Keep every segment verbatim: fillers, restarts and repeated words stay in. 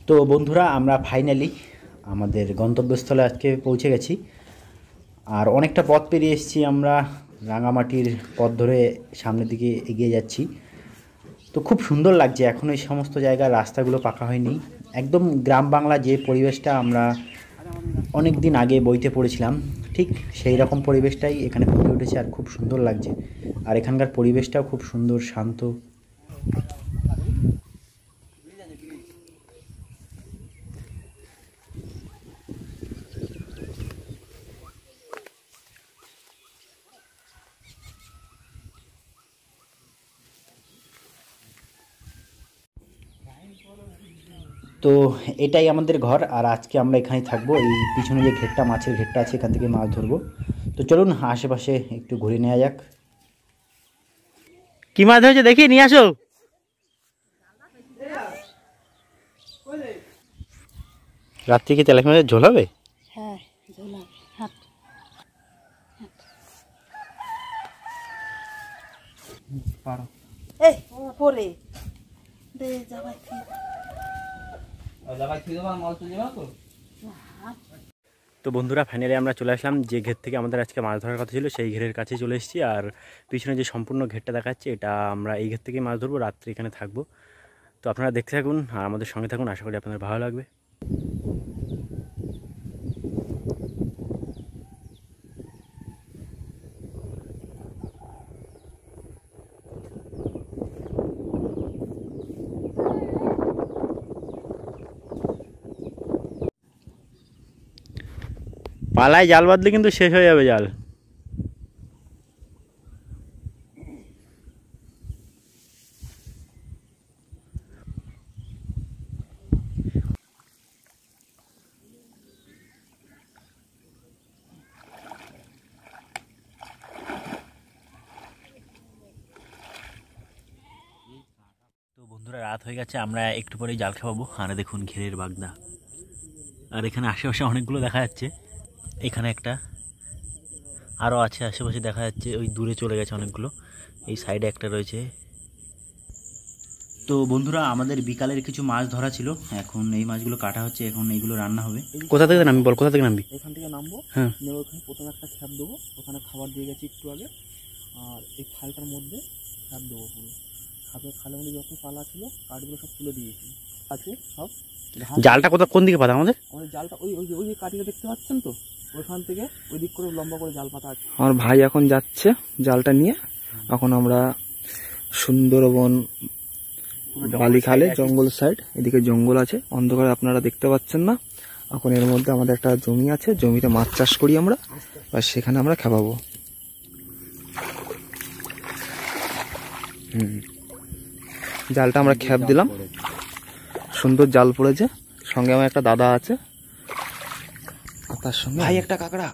তো বন্ধুরা আমরা ফাইনালি আমাদের গন্তব্যস্থলে আজকে পৌঁছে গেছি। আর অনেকটা পথ পেরিয়ে এসেছি আমরা, রাঙামাটির পথ ধরে সামনের দিকে এগিয়ে যাচ্ছি। তো খুব সুন্দর লাগছে, এখন এই সমস্ত জায়গার রাস্তাগুলো পাকা হয়নি, একদম গ্রাম বাংলা যে পরিবেশটা আমরা অনেক দিন আগে বইতে পড়েছিলাম, ঠিক সেই রকম পরিবেশটাই এখানে ফুটে উঠেছে। আর খুব সুন্দর লাগছে, আর এখানকার পরিবেশটাও খুব সুন্দর, শান্ত। তো এটাই আমাদের ঘর, আর আজকে আমরা এখানেই থাকবো। এই পিছনে যে ঘেরটা, মাছের ঘেরটা আছে, এখান থেকে মাছ ধরবো। তো চলুন আশেপাশে একটু ঘুরে নেওয়া যাক। কি মাছ ধরেছে দেখি, নিয়ে আসো। রাত্রি কি তেলাপিয়া মাছের ঝোল হবে? হ্যাঁ, ঝোল হবে। হাত পারো এই পরে দে যাবাই কি তো বন্ধুরা ফাইনালি আমরা চলে আসলাম যে ঘের থেকে আমাদের আজকে মাছ ধরার কথা ছিল, সেই ঘেরের কাছে চলে এসেছি। আর পিছনে যে সম্পূর্ণ ঘেরটা দেখাচ্ছে, এটা আমরা এই ঘের থেকে মাছ ধরবো, রাত্রে এখানে থাকবো। তো আপনারা দেখতে থাকুন আর আমাদের সঙ্গে থাকুন, আশা করি আপনাদের ভালো লাগবে। পালায় জাল বাঁধলে কিন্তু শেষ হয়ে যাবে জাল। তো বন্ধুরা রাত হয়ে গেছে, আমরা একটু পরেই জাল খাওয়াবো। আর দেখুন ঘেরের বাগদা, আর এখানে আশেপাশে অনেকগুলো দেখা যাচ্ছে। এখানে একটা আরও আছে, আশেপাশে দেখা যাচ্ছে, ওই দূরে চলে গেছে অনেকগুলো। এই সাইডে একটা রয়েছে। তো বন্ধুরা আমাদের বিকালের কিছু মাছ ধরা ছিল, এখন এই মাছগুলো কাটা হচ্ছে, এখন এইগুলো রান্না হবে। কোথা থেকে নামবি বল, কোথা থেকে নামবি? এখান থেকে নামবো, হ্যাঁ, নেমে ওখানে প্রথমে একটা খ্যাপ দেবো, ওখানে খাবার দিয়ে গেছি একটু আগে। আর এই খালটার মধ্যে খ্যাপ দেবো পুরো। খাপের খালের মধ্যে যত পালা ছিল কাঠগুলো সব তুলে দিয়েছি, আছে সব। জালটা কোথা কোন দিকে পাতা আমাদের? আমাদের জালটা ওই ওই যে ওই যে কাঠিটা দেখতে পাচ্ছেন তো, ওইখান থেকে ওই দিক করে লম্বা করে জাল পাতা আছে। আমার ভাই এখন যাচ্ছে জালটা নিয়ে। এখন আমরা সুন্দরবন বালিখালে জঙ্গল সাইড, এদিকে জঙ্গল আছে, অন্ধকারে আপনারা দেখতে পাচ্ছেন না। এখন এর মধ্যে আমাদের একটা জমি আছে, জমিতে মাছ চাষ করি আমরা, আর সেখানে আমরা খাওয়াবো। হুম, জালটা আমরা খ্যাপ দিলাম, সুন্দর জাল পড়েছে। সঙ্গে আমার একটা দাদা আছে, তার সঙ্গে ভাই একটা কাঁকড়া।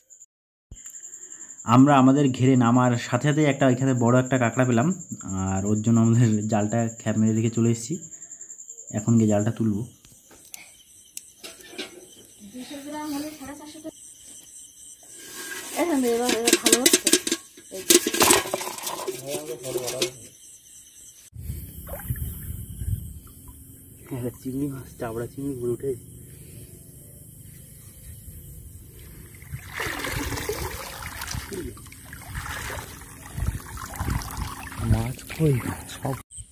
আমরা আমাদের ঘেরে নামার সাথে সাথে একটা এখানে বড় একটা কাঁকড়া পেলাম, আর ওর জন্য আমাদের জালটা খ্যাপ মেরে রেখে চলে এসেছি। এখন গিয়ে জালটা তুলবো। দুশো গ্রাম হলে সাড়ে চারশো টাকা। এখান থেকে এবার ভালো হচ্ছে। চিংড়ি মাছ, চাবড়া চিংড়ি গুলো উঠে মাছ কই সব।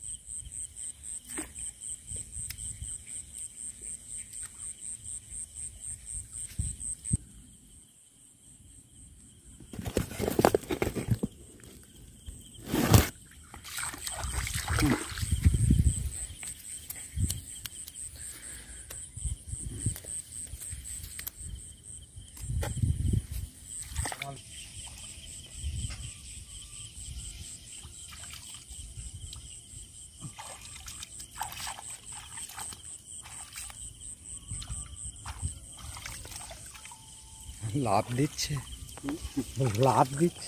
লাভ দিচ্ছে, লাভ দিচ্ছে।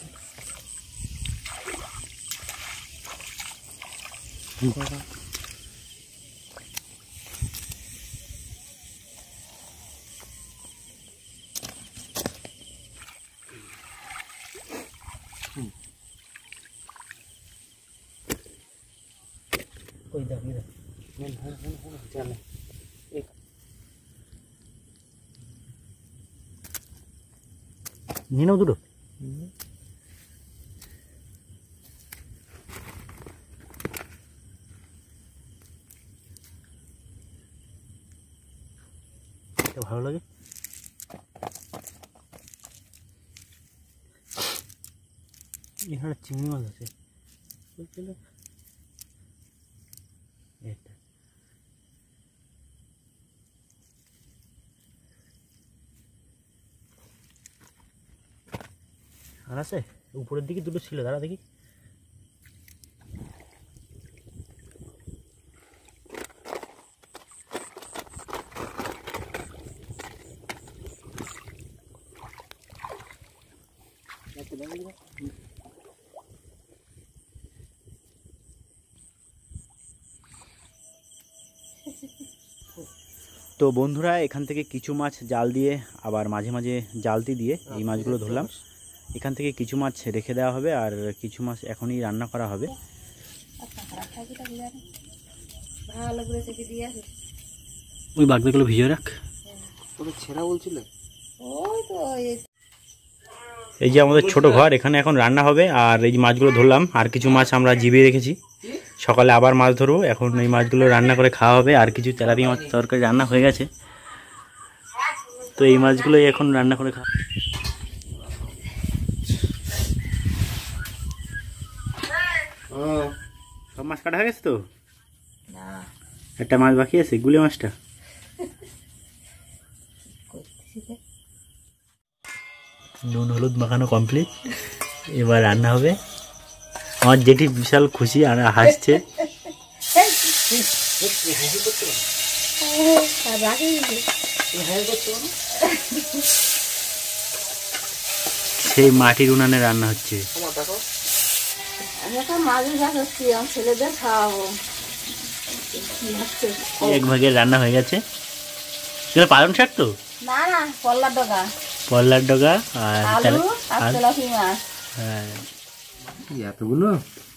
कोई दबी दे, मैं हूं हूं हूं चल एक নিয়ে নাও দুটো। ভালো লাগে। এখানে চিংড়ি মাছ আছে। আর আছে উপরের দিকে দুটো ছিল, দাঁড়া দেখি। তো বন্ধুরা, এখান থেকে কিছু মাছ জাল দিয়ে আবার মাঝে মাঝে জালতি দিয়ে এই মাছগুলো ধরলাম। এখান থেকে কিছু মাছ রেখে দেওয়া হবে আর কিছু মাছ এখনই রান্না করা হবে। ওই বাগদাগুলো ভিজিয়ে রাখ। ছেঁড়া বলছিল। এই যে আমাদের ছোট ঘর, এখানে এখন রান্না হবে। আর এই যে মাছগুলো ধরলাম, আর কিছু মাছ আমরা জিবিয়ে রেখেছি, সকালে আবার মাছ ধরবো। এখন এই মাছগুলো রান্না করে খাওয়া হবে। আর কিছু তেলাপিয়া মাছ তরকারি রান্না হয়ে গেছে, তো এই মাছগুলোই এখন রান্না করে খাওয়া। সব মাছ কাটা হয়ে গেছে তো? একটা মাছ বাকি আছে, গুলে মাছটা। নুন হলুদ মাখানো কমপ্লিট, এবার রান্না হবে। আমার জেঠি বিশাল খুশি আর হাসছে। সেই মাটির উনানে রান্না হচ্ছে। এক ভাগের রান্না হয়ে গেছে। সেটা পালং শাক তো না না, পল্লার ডগা, পল্লার ডগা আর আলু আর তেলাপি মাছ। হ্যাঁ, এতগুলো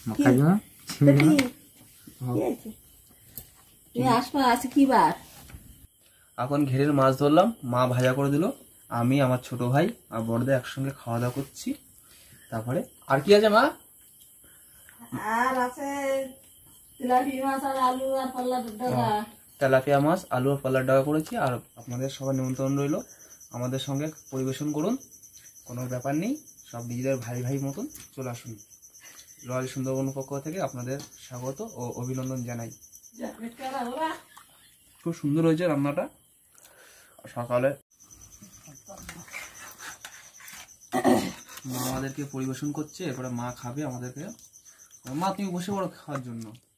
এখন ঘেরের মাছ ধরলাম, মা ভাজা করে দিল, আমি আমার ছোট ভাই আর বড়দা একসঙ্গে খাওয়া দাওয়া করছি। তারপরে আর কি আছে মা? আর আছে তেলাপিয়া মাছ আর আলু আর পল্লার ডগা। তেলাপিয়া মাছ আলু আর পল্লার ডগা করেছি। আর আপনাদের সবার নিমন্ত্রণ রইল, আমাদের সঙ্গে পরিবেশন করুন, কোনো ব্যাপার নেই, সব নিজেদের ভাই ভাই মতন চলে আসুন। রয়্যাল সুন্দরবন পক্ষ থেকে আপনাদের স্বাগত ও অভিনন্দন জানাই। খুব সুন্দর হয়েছে রান্নাটা। সকালে মা আমাদেরকে পরিবেশন করছে, এরপরে মা খাবে আমাদেরকে। মা তুমি বসে পড়ো খাওয়ার জন্য।